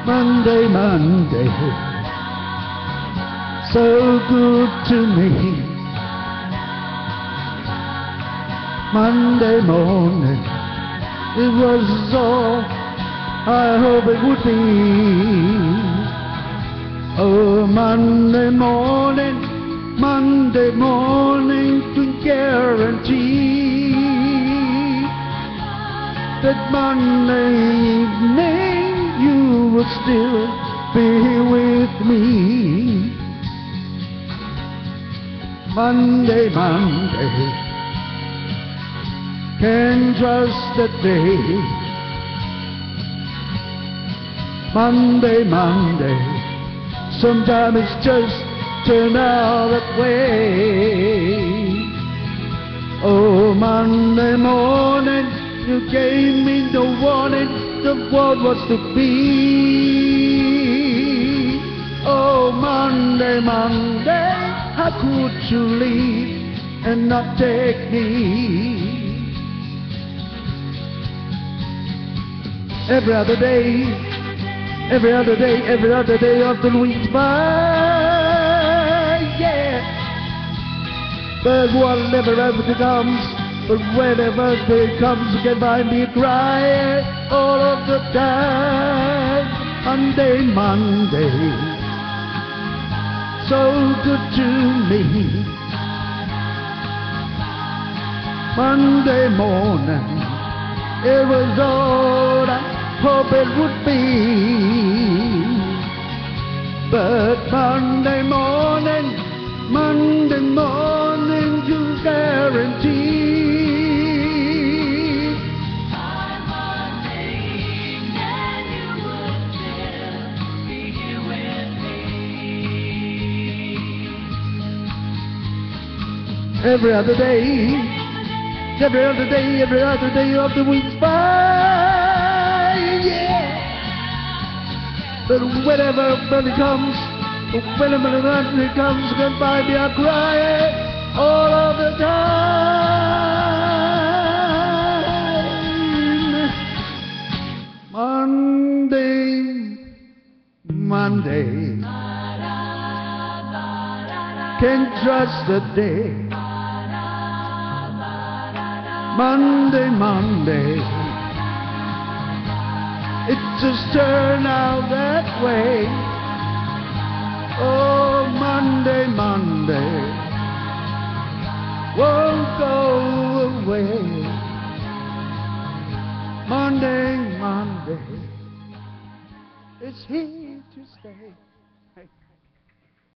Monday, Monday, so good to me. Monday morning, it was all I hope it would be. Oh, Monday morning can guarantee that Monday evening you will still be with me. Monday, can trust that day. Monday, sometimes it's just turn out that way. Oh, Monday morning, you gave me the warning the world was to be. Oh, Monday, how could you leave and not take me? Every other day of the week by, yeah. But whatever ever comes, but whenever it comes, you can find me crying all of the time. Monday, so good to me. Monday morning, it was all I hope it would be. But Monday morning, you guarantee. By Monday evening, you would still be here with me. Every other day of the week by, yeah. But whenever it comes, you can find me, I cry all of the time. Monday, can't trust the day. Monday, it just turned out that way. Oh, Monday, won't go away. Monday, it's here to stay.